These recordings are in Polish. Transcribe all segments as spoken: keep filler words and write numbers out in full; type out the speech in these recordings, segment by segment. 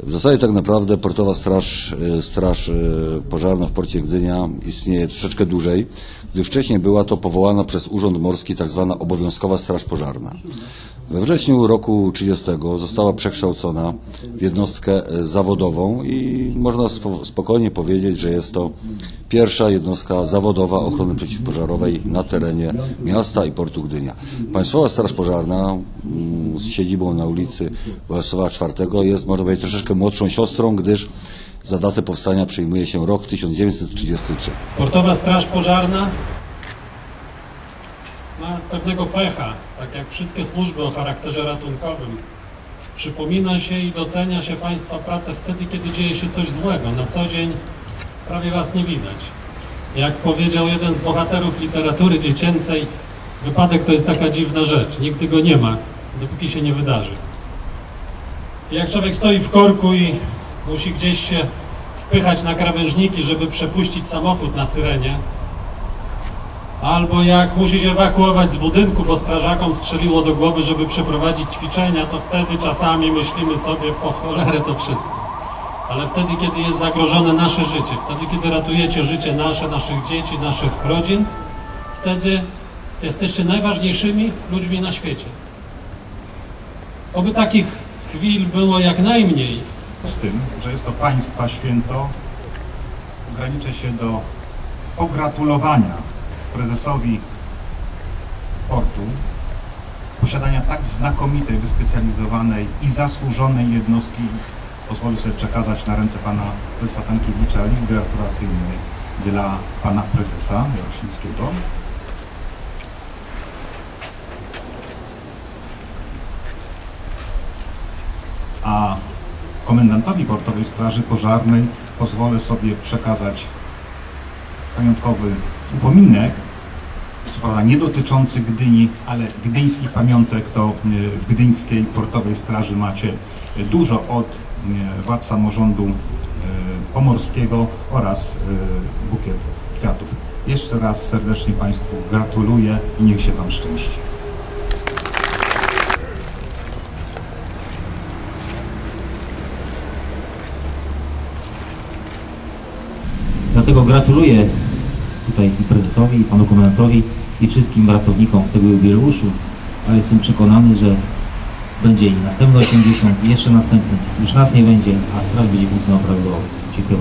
W zasadzie tak naprawdę Portowa Straż, Straż Pożarna w porcie Gdynia istnieje troszeczkę dłużej, gdy wcześniej była to powołana przez Urząd Morski tak zwana obowiązkowa Straż Pożarna. We wrześniu roku trzydziestego została przekształcona w jednostkę zawodową i można spokojnie powiedzieć, że jest to pierwsza jednostka zawodowa ochrony przeciwpożarowej na terenie miasta i portu Gdynia. Państwowa Straż Pożarna z siedzibą na ulicy Bolesława czwartego jest, można powiedzieć, troszeczkę młodszą siostrą, gdyż za datę powstania przyjmuje się rok tysiąc dziewięćset trzydziesty trzeci. Portowa Straż Pożarna ma pewnego pecha, tak jak wszystkie służby o charakterze ratunkowym. Przypomina się i docenia się Państwa pracę wtedy, kiedy dzieje się coś złego. Na co dzień prawie Was nie widać. Jak powiedział jeden z bohaterów literatury dziecięcej, wypadek to jest taka dziwna rzecz. Nigdy go nie ma, dopóki się nie wydarzy. I jak człowiek stoi w korku i musi gdzieś się wpychać na krawężniki, żeby przepuścić samochód na syrenie, albo jak musi się ewakuować z budynku, bo strażakom strzeliło do głowy, żeby przeprowadzić ćwiczenia, to wtedy czasami myślimy sobie, po cholerę to wszystko. Ale wtedy, kiedy jest zagrożone nasze życie, wtedy, kiedy ratujecie życie nasze, naszych dzieci, naszych rodzin, wtedy jesteście najważniejszymi ludźmi na świecie. Oby takich chwil było jak najmniej. Z tym, że jest to Państwa święto, ograniczę się do pogratulowania prezesowi portu posiadania tak znakomitej, wyspecjalizowanej i zasłużonej jednostki. Pozwolę sobie przekazać na ręce pana prezesa Tankiewicza list gratulacyjny dla pana prezesa Jarosińskiego. A komendantowi Portowej Straży Pożarnej pozwolę sobie przekazać pamiątkowy upominek, co prawda nie dotyczący Gdyni, ale gdyńskich pamiątek to w Gdyńskiej Portowej Straży macie dużo, od władz samorządu pomorskiego oraz bukiet kwiatów. Jeszcze raz serdecznie Państwu gratuluję i niech się Wam szczęści. Dlatego gratuluję tutaj i prezesowi, i panu komendantowi, i wszystkim ratownikom tego jubileuszu, ale jestem przekonany, że będzie i następne osiemdziesiąt, i jeszcze następny. Już nas nie będzie, a straż będzie funkcjonowała prawidłowo. Dziękuję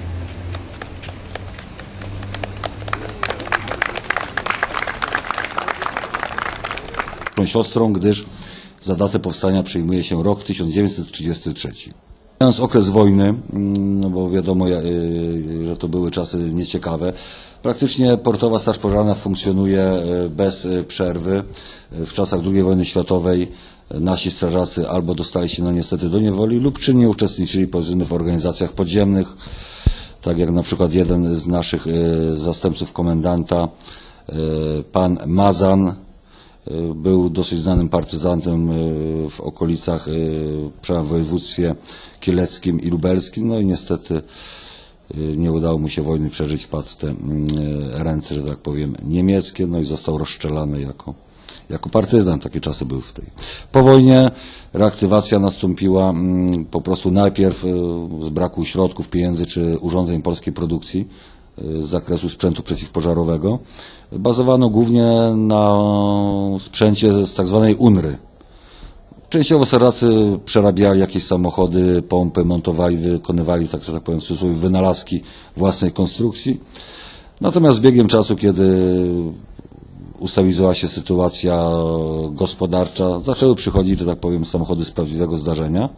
bardzo. Siostrą, gdyż za datę powstania przyjmuje się rok tysiąc dziewięćset trzydziesty trzeci. Mając okres wojny, no bo wiadomo, że to były czasy nieciekawe, praktycznie Portowa Straż Pożarna funkcjonuje bez przerwy. W czasach drugiej wojny światowej nasi strażacy albo dostali się no niestety do niewoli lub czynnie uczestniczyli, powiedzmy, w organizacjach podziemnych, tak jak na przykład jeden z naszych zastępców komendanta, pan Mazan, był dosyć znanym partyzantem w okolicach, w województwie kieleckim i lubelskim, no i niestety nie udało mu się wojny przeżyć, wpadł w te ręce, że tak powiem, niemieckie, no i został rozstrzelany jako, jako partyzant. Takie czasy były w tej. Po wojnie reaktywacja nastąpiła po prostu najpierw z braku środków, pieniędzy czy urządzeń polskiej produkcji z zakresu sprzętu przeciwpożarowego. Bazowano głównie na sprzęcie z tak zwanej UNRY. Częściowo strażacy przerabiali jakieś samochody, pompy, montowali, wykonywali, tak że tak powiem, w cudzysłowie, wynalazki własnej konstrukcji. Natomiast z biegiem czasu, kiedy ustabilizowała się sytuacja gospodarcza, zaczęły przychodzić, że tak powiem, samochody z prawdziwego zdarzenia.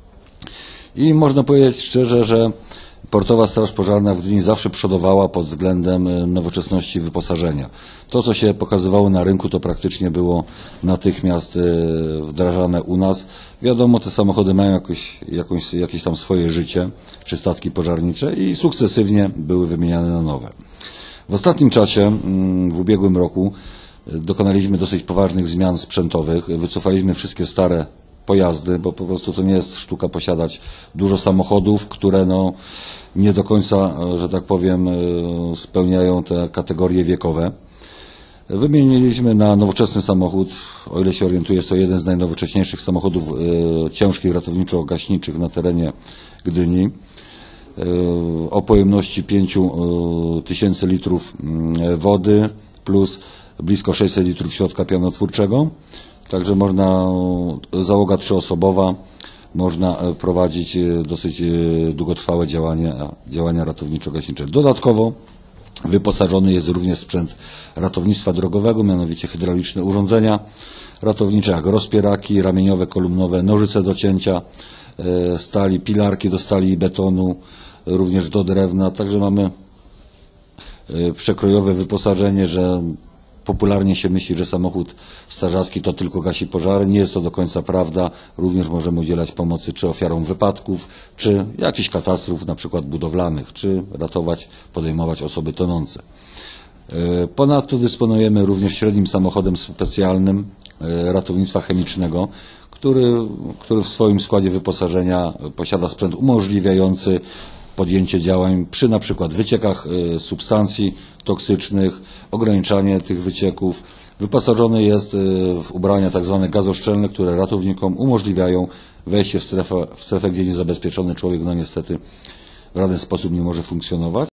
I można powiedzieć szczerze, że Portowa Straż Pożarna w Gdyni zawsze przodowała pod względem nowoczesności wyposażenia. To, co się pokazywało na rynku, to praktycznie było natychmiast wdrażane u nas. Wiadomo, te samochody mają jakoś, jakąś, jakieś tam swoje życie, czy statki pożarnicze, i sukcesywnie były wymieniane na nowe. W ostatnim czasie, w ubiegłym roku, dokonaliśmy dosyć poważnych zmian sprzętowych. Wycofaliśmy wszystkie stare pojazdy, bo po prostu to nie jest sztuka posiadać dużo samochodów, które no nie do końca, że tak powiem, spełniają te kategorie wiekowe. Wymieniliśmy na nowoczesny samochód, o ile się orientuję, jest to jeden z najnowocześniejszych samochodów e, ciężkich ratowniczo-gaśniczych na terenie Gdyni. E, o pojemności pięć tysięcy litrów e, wody plus blisko sześćset litrów środka pianotwórczego. Także można, załoga trzyosobowa, można prowadzić dosyć długotrwałe działania, działania ratowniczo-gaśnicze. Dodatkowo wyposażony jest również sprzęt ratownictwa drogowego, mianowicie hydrauliczne urządzenia ratownicze, jak rozpieraki, ramieniowe, kolumnowe, nożyce do cięcia stali, pilarki do stali i betonu, również do drewna. Także mamy przekrojowe wyposażenie, że popularnie się myśli, że samochód strażacki to tylko gasi pożary. Nie jest to do końca prawda. Również możemy udzielać pomocy czy ofiarom wypadków, czy jakichś katastrof, na przykład budowlanych, czy ratować, podejmować osoby tonące. Ponadto dysponujemy również średnim samochodem specjalnym ratownictwa chemicznego, który, który w swoim składzie wyposażenia posiada sprzęt umożliwiający podjęcie działań przy na przykład wyciekach substancji toksycznych, ograniczanie tych wycieków. Wyposażony jest w ubrania tak zwane gazoszczelne, które ratownikom umożliwiają wejście w strefę, w strefę, gdzie niezabezpieczony człowiek no niestety w żaden sposób nie może funkcjonować.